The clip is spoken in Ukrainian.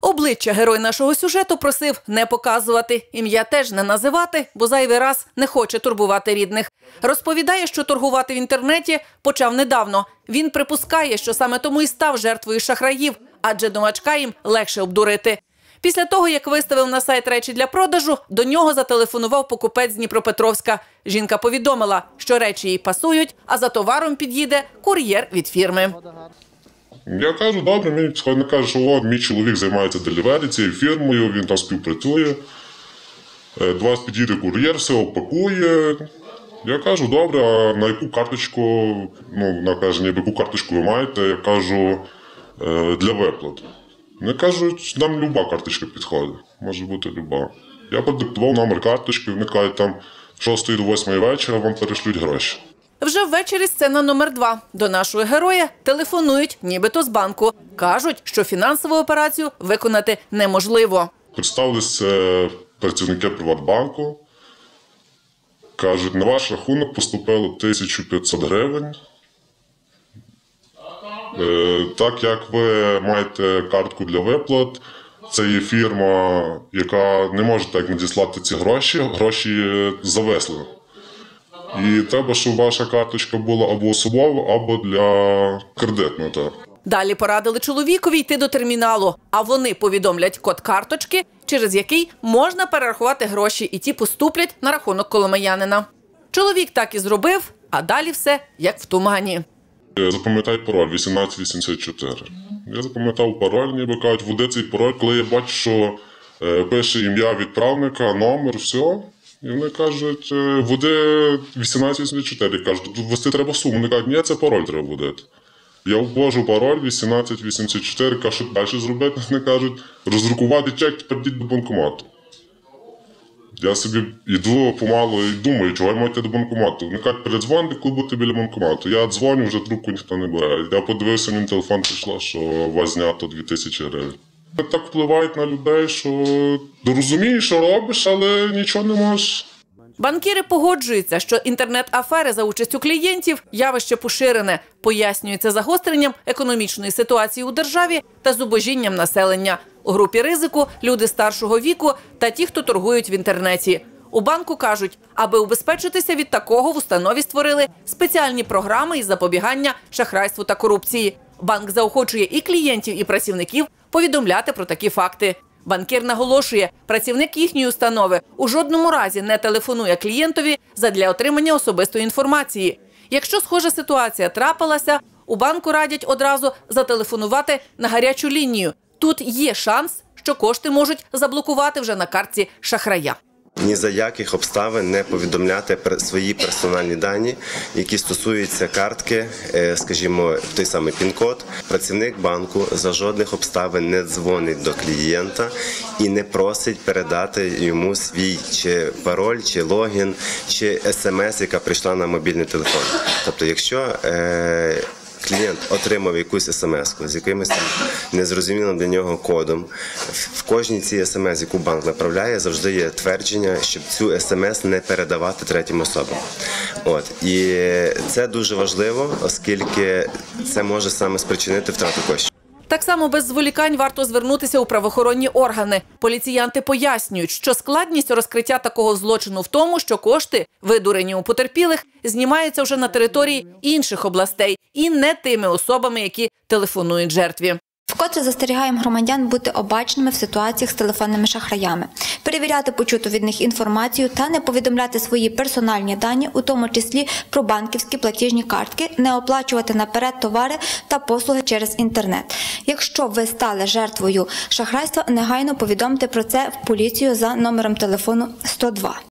Обличчя герой нашого сюжету просив не показувати, ім'я теж не називати, бо зайвий раз не хоче турбувати рідних. Розповідає, що торгувати в інтернеті почав недавно. Він припускає, що саме тому і став жертвою шахраїв, адже новачка їм легше обдурити. Після того, як виставив на сайт речі для продажу, до нього зателефонував покупець з Дніпропетровська. Жінка повідомила, що речі їй пасують, а за товаром під'їде кур'єр від фірми. Я кажу, добре, мені підходить, каже, що мій чоловік займається делівері цією фірмою, він там співпрацює. До вас під'їде кур'єр, все опакує. Я кажу, добре, а на яку карточку, вона каже, яку карточку ви маєте? Я кажу, для виплат. Вони кажуть, нам люба карточка підходить, може бути люба. Я продиктував номер карточки, вони кажуть, там з 6 до 8 вечора вам перешлють гроші. Вже ввечері сцена номер 2. До нашого героя телефонують нібито з банку. Кажуть, що фінансову операцію виконати неможливо. Представилися працівники Приватбанку. Кажуть, на ваш рахунок поступило 1500 гривень. Так як ви маєте картку для виплат, це є фірма, яка не може так надіслати ці гроші зависли. І треба, щоб ваша карточка була або особова, або для кредитного. Далі порадили чоловікові йти до терміналу, а вони повідомлять код карточки, через який можна перерахувати гроші, і ті поступлять на рахунок коломиянина. Чоловік так і зробив, а далі все як в тумані. Запам'ятай пароль 1884. Я запам'ятав пароль, ніби кажуть, введи цей пароль, коли я бачу, що пише ім'я відправника, номер, все. І вони кажуть, введи 1884. Я кажу, тут ввести треба суму. Вони кажуть, ні, це пароль треба вводити. Я ввожу пароль 1884, кажу, що далі зробити. Вони кажуть, роздрукувати чек, тепер йдіть до банкомату. Я собі йду помалу і думаю, чого я маю йти до банкомату. Вони кажуть, передзвони, коли будете біля банкомату. Я дзвоню, вже трубку ніхто не бере. Я подивився, мені телефон прийшло, що у вас знято 2000 гривень. Так впливають на людей, що розумієш, що робиш, але нічого не можеш. Банкіри погоджуються, що інтернет-афери за участю клієнтів – явище поширене. Пояснюється загостренням економічної ситуації у державі та зубожінням населення. У групі ризику – люди старшого віку та ті, хто торгують в інтернеті. У банку кажуть, аби убезпечитися від такого, в установі створили спеціальні програми із запобігання шахрайству та корупції. Банк заохочує і клієнтів, і працівників повідомляти про такі факти. Банкір наголошує, працівник їхньої установи у жодному разі не телефонує клієнтові задля отримання особистої інформації. Якщо схожа ситуація трапилася, у банку радять одразу зателефонувати на гарячу лінію. Тут є шанс, що кошти можуть заблокувати вже на картці шахрая. Ні за яких обставин не повідомляти свої персональні дані, які стосуються картки, скажімо, той самий пін-код. Працівник банку за жодних обставин не дзвонить до клієнта і не просить передати йому свій чи пароль, чи логін, чи смс, яка прийшла на мобільний телефон. Тобто, якщо клієнт отримав якусь смс-ку з якимось незрозумілим для нього кодом, в кожній цій смс, яку банк направляє, завжди є твердження, щоб цю смс не передавати третім особам. І це дуже важливо, оскільки це може саме спричинити втрату коштів. Так само без зволікань варто звернутися у правоохоронні органи. Поліціянти пояснюють, що складність розкриття такого злочину в тому, що кошти, видурені у потерпілих, знімаються вже на території інших областей і не тими особами, які телефонують жертві. Вкотре застерігаємо громадян бути обачними в ситуаціях з телефонними шахраями, перевіряти почуту від них інформацію та не повідомляти свої персональні дані, у тому числі про банківські платіжні картки, не оплачувати наперед товари та послуги через інтернет. Якщо ви стали жертвою шахрайства, негайно повідомте про це в поліцію за номером телефону 102.